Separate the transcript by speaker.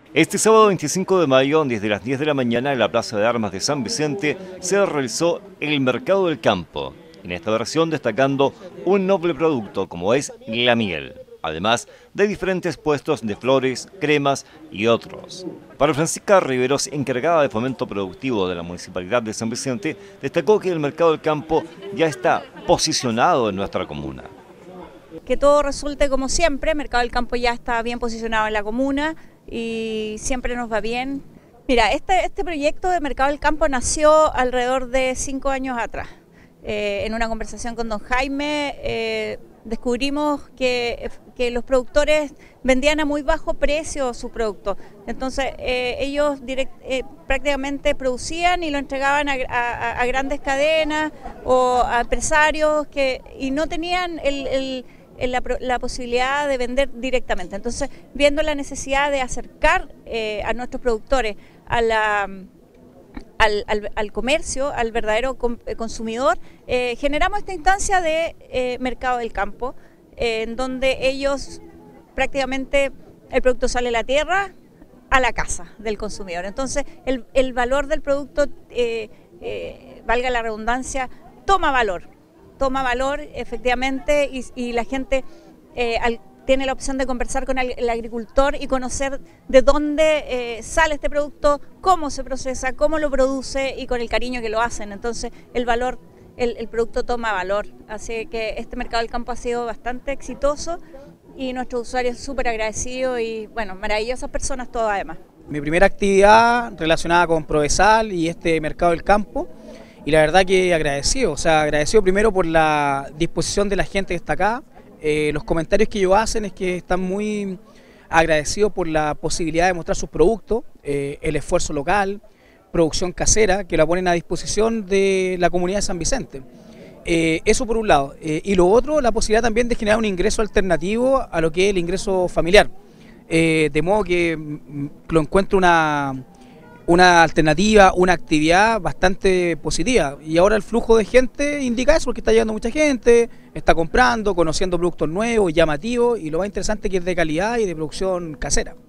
Speaker 1: Este sábado 25 de mayo, desde las 10 de la mañana, en la Plaza de Armas de San Vicente, se realizó el Mercado del Campo, en esta versión destacando un noble producto como es la miel, además de diferentes puestos de flores, cremas y otros. Para Francisca Riveros, encargada de fomento productivo de la Municipalidad de San Vicente, destacó que el Mercado del Campo ya está posicionado en nuestra comuna.
Speaker 2: Que todo resulte como siempre, Mercado del Campo ya está bien posicionado en la comuna y siempre nos va bien. Mira, este proyecto de Mercado del Campo nació alrededor de 5 años atrás. En una conversación con don Jaime descubrimos que los productores vendían a muy bajo precio sus productos. Entonces ellos prácticamente producían y lo entregaban a grandes cadenas o a empresarios y no tenían la posibilidad de vender directamente. Entonces, viendo la necesidad de acercar a nuestros productores al comercio, al verdadero consumidor, generamos esta instancia de Mercado del Campo, en donde ellos prácticamente el producto sale de la tierra a la casa del consumidor. Entonces, el valor del producto, valga la redundancia, toma valor efectivamente, y la gente tiene la opción de conversar con el agricultor y conocer de dónde sale este producto, cómo se procesa, cómo lo produce y con el cariño que lo hacen. Entonces el producto toma valor, así que este Mercado del Campo ha sido bastante exitoso y nuestros usuarios súper agradecidos y bueno, maravillosas personas todas además.
Speaker 3: Mi primera actividad relacionada con Provesal y este Mercado del Campo. Y la verdad que agradecido, agradecido primero por la disposición de la gente que está acá. Los comentarios que ellos hacen es que están muy agradecidos por la posibilidad de mostrar sus productos, el esfuerzo local, producción casera, que la ponen a disposición de la comunidad de San Vicente. Eso por un lado. Y lo otro, la posibilidad también de generar un ingreso alternativo a lo que es el ingreso familiar. De modo que lo encuentro una alternativa, una actividad bastante positiva. Y ahora el flujo de gente indica eso, porque está llegando mucha gente, está comprando, conociendo productos nuevos, llamativos, y lo más interesante que es de calidad y de producción casera.